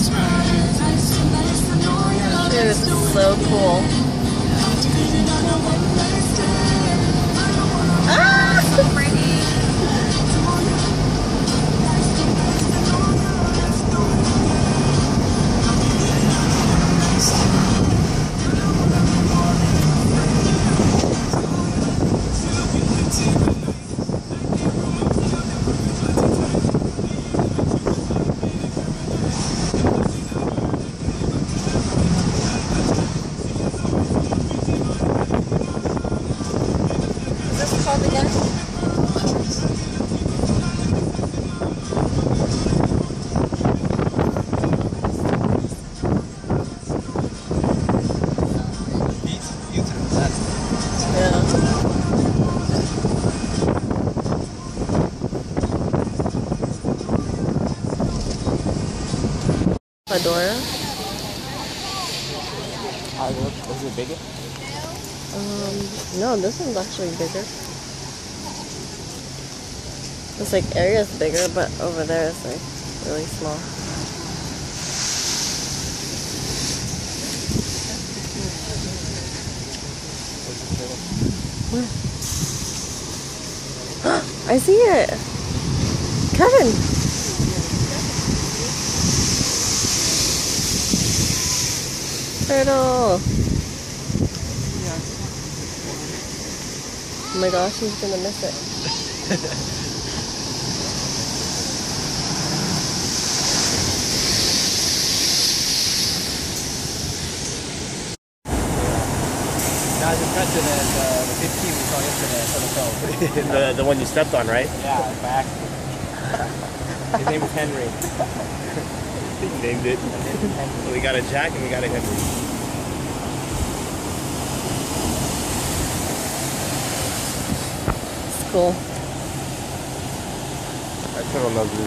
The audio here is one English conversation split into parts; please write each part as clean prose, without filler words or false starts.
Dude, this is so cool. Ah! So pretty. Again? Yeah. Fedora? Is it bigger? No, this one's actually bigger. It's like area's bigger, but over there it's like really small. Where? I see it! Kevin! Turtle! Oh my gosh, he's gonna miss it. Not as impressive as the 15 we saw yesterday on the phone. the one you stepped on, right? Yeah, by accident. His name was Henry. He named it. We got a Jack and we got a Henry. It's cool. I turtle loves blue.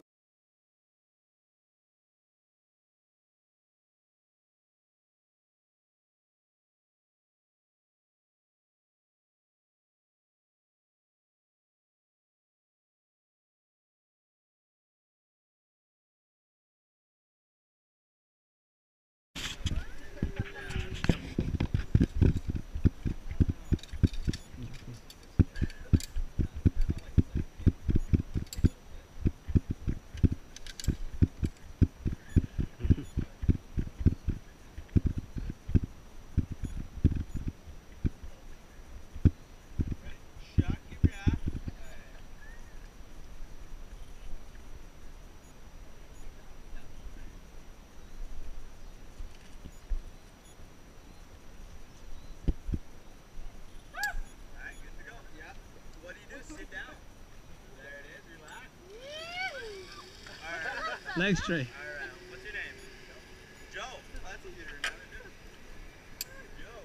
Leg straight. Alright, what's your name? Joe. Oh, that's easy to remember. Joe.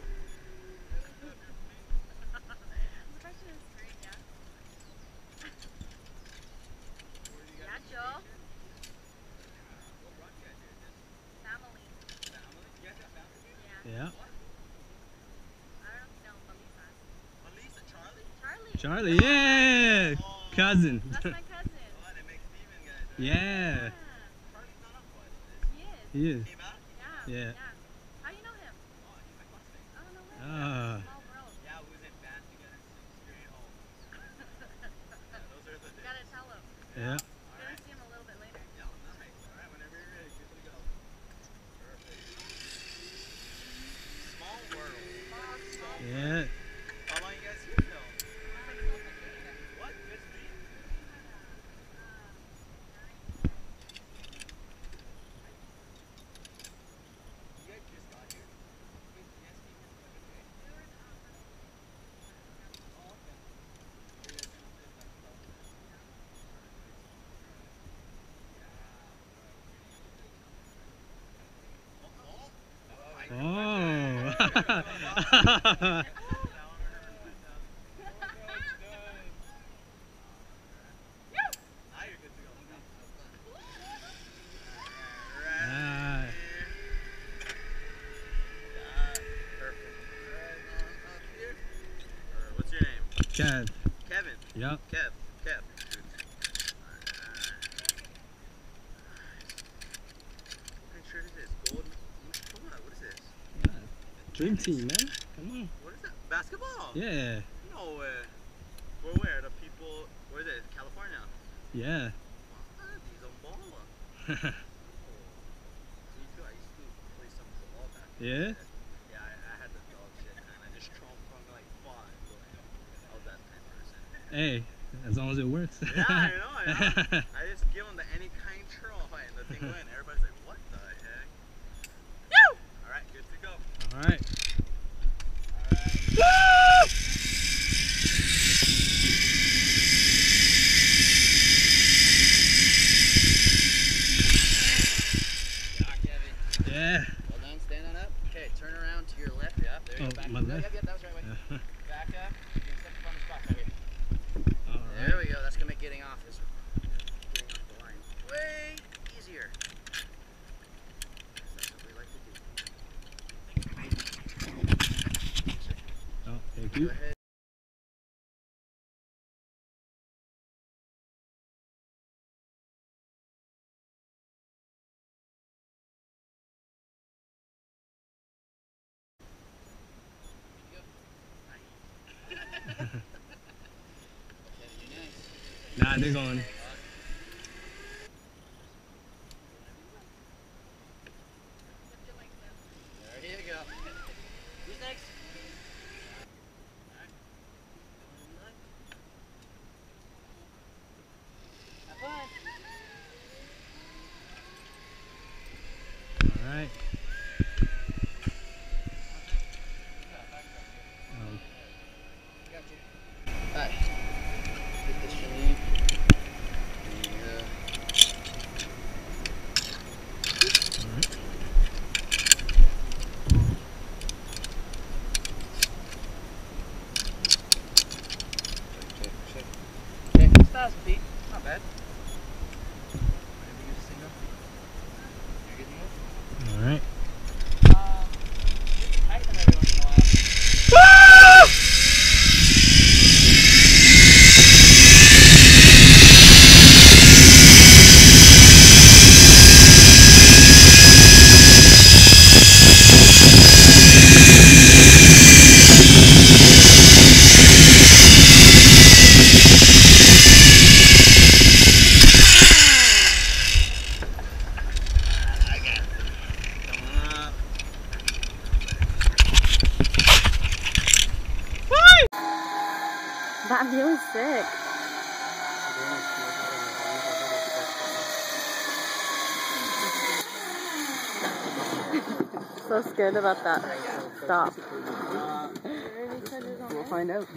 The question is great, yeah. Yeah, Joe. What brought you guys here? Just Family. family? You guys got family here? Yeah. Yeah. I don't know, Melissa. Melissa, Charlie? Charlie. Charlie, yeah! Cousin. That's my cousin. Oh, they make Steven guys, right? Yeah. Charlie's not up for this. He is. He is. Came out? Yeah. How you know him? Oh, he's my classmate. Oh, no way. Ah. Small world. Yeah, we was in band together since grade home. Yeah, those are the You days. gotta tell him. Yeah. You're gonna see him a little bit later. Yeah, nice. Alright, whenever you're ready, good to go. Perfect. Small world. Small. Yeah. How long you guys here till? What? You guys leave? You guys just got here? You guys came here for like a day? Oh, okay. Are you guys gonna play back to back? Oh. Ah. What's your name? Kev. Kevin. Yep. Kev. Make sure to Dream team, man. Come on. What is that? Basketball? Yeah. No way. We're where? The people, where is it? California? Yeah. What? These on ball. Me too. I used to play some football back in the Yeah? day. Yeah, I had the dog shit and I just trumped from like 5. So I was that type of person. Hey, as long as it works. Yeah, I know. I just give them the any kind troll and the thing went. Everybody's like, what the heck? Woo! Alright, good to go. All right. Yeah. Well done, stand on up. Okay, turn around to your left. Yeah, there you Oh, go. Back. my left? Yep, that was right way. Yeah. Back up. You can step up on the spot right here. All There right. we go. That's gonna make getting off this getting off the line way easier. That's what we like to do. Oh, thank Go you. ahead. Nah, they're going. There you go. Who's next? Have fun. All right. Got you. Alright. Get this Shalene. Okay, 6,000 feet. Not bad. Maybe use a single. You're good to go? All right. Tighten them every once in a while. That view is sick. So scared about that stop. We'll find out.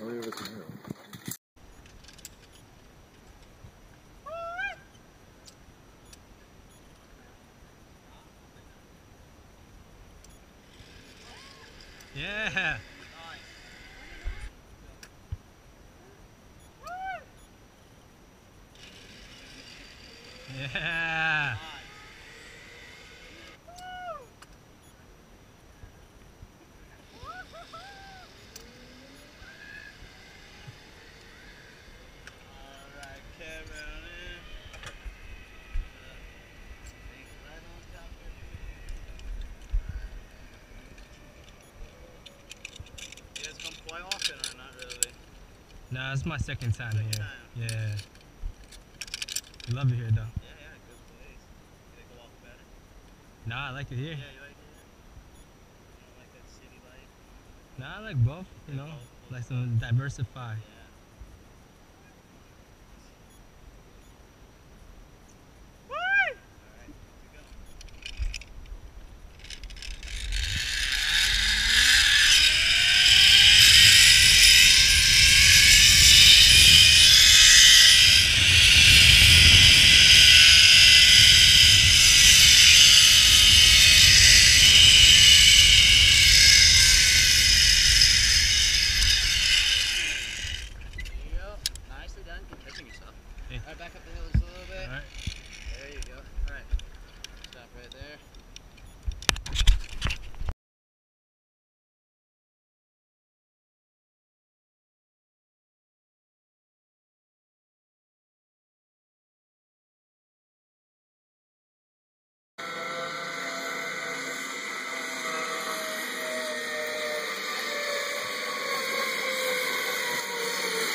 Yeah. Yeah. Alright, Kevin. Right on top of it. You guys come quite often or not really? Nah, it's my second time Second here. time. Yeah. You love it here though. Yeah, good place. You like to walk better? Nah, I like it here. Yeah, you like it? You don't like that city life? Nah, I like both. You know, like some diversify. Yeah. Alright, good to go.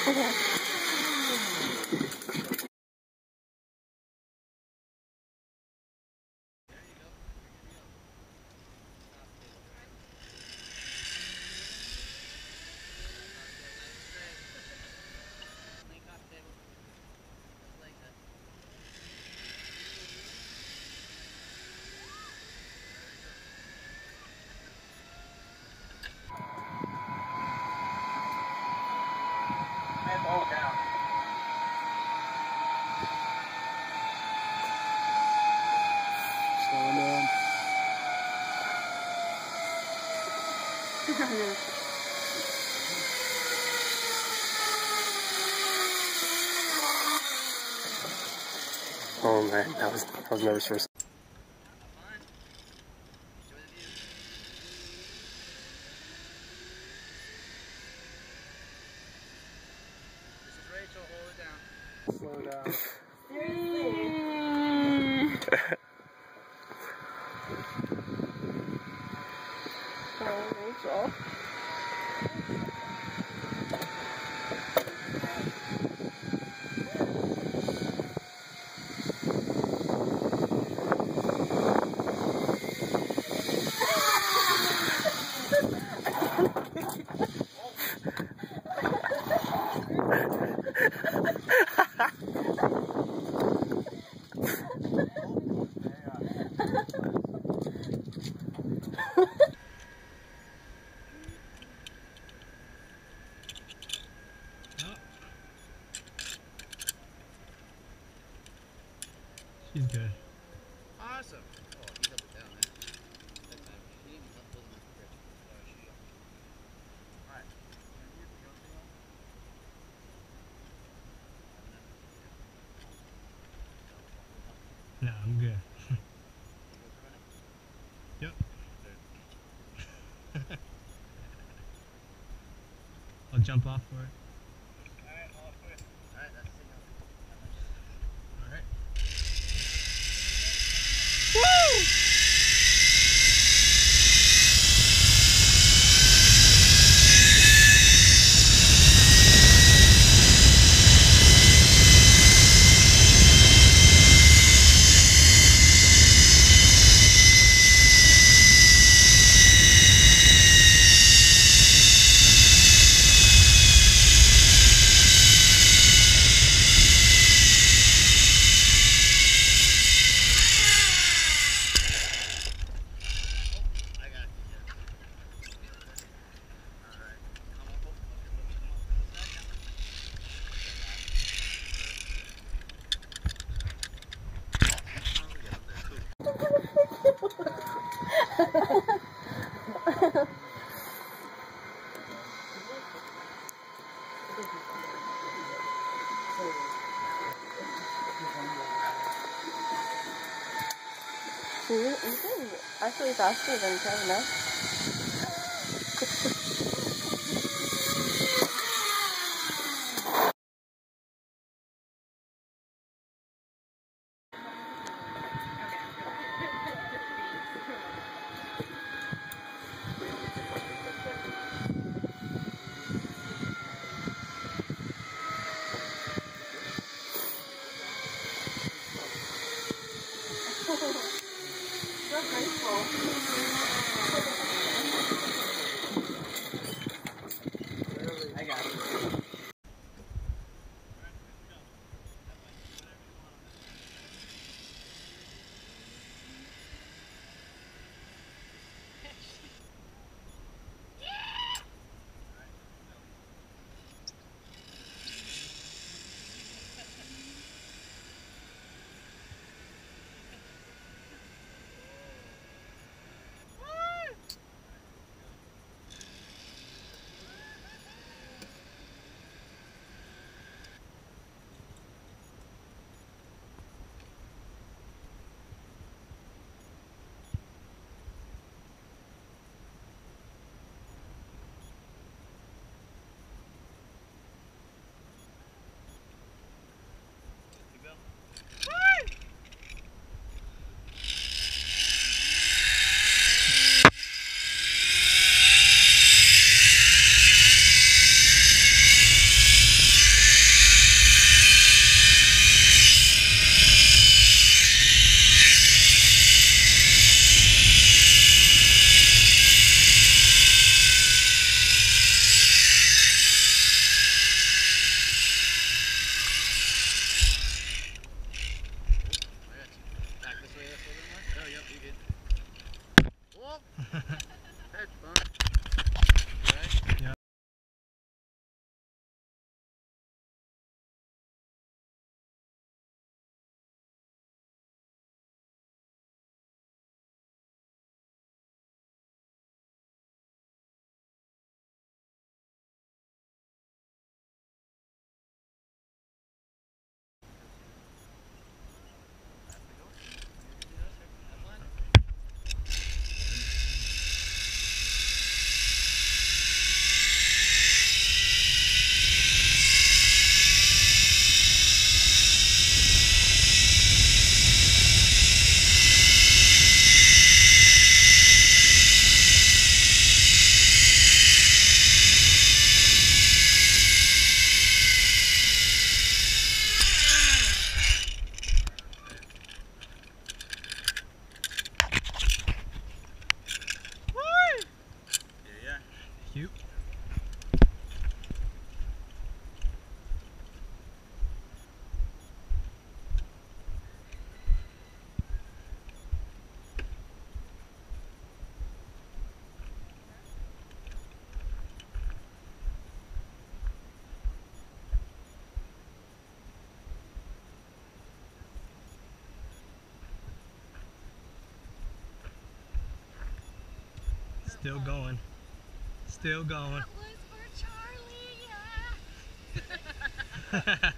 Hold down. Slowing down. Oh man, I was nervous for a second. This is Rachel, hold it down. Slow down. Oh, Rachel. She's good. Awesome. Oh, he held it down, man. That time. He didn't hold it in the grip. Oh, she Alright. No, I'm good. Yep. I'll jump off for it. Alright, that's the signal. Alright. I got you. Alright. Come up. You can actually faster than Kevin, no? So graceful. I got you. bump. Hedge bump. Right? Yeah. Yeah. Cute. Still going. Still going. That was for Charlie. Yeah.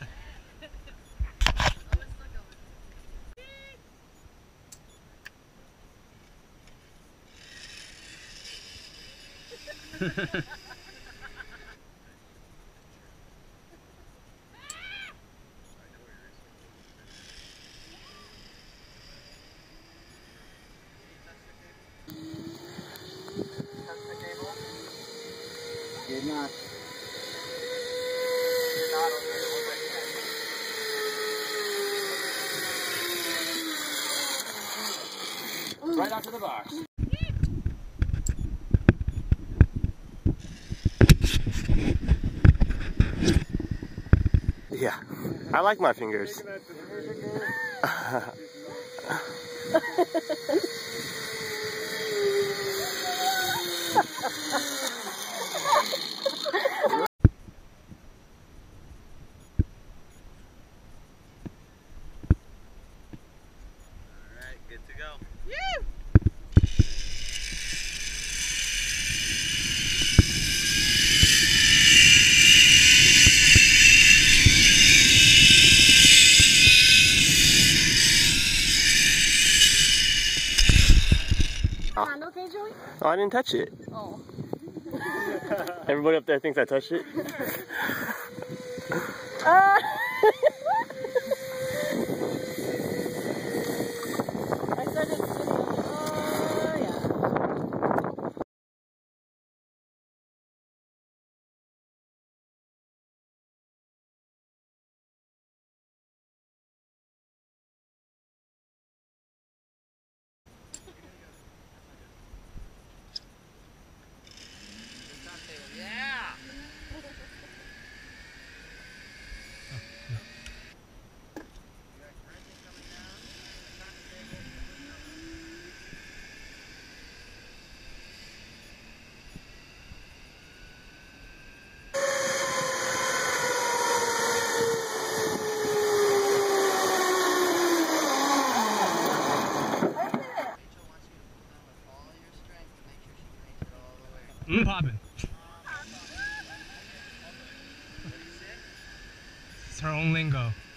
Oh, it's still going. Did not. Right onto the bar. Yeah, I like my fingers. Alright, good to go. Okay, Joey? Oh, I didn't touch it. Oh. Everybody up there thinks I touched it. I started sitting. Oh, yeah. Yeah. Popping. It's her own lingo.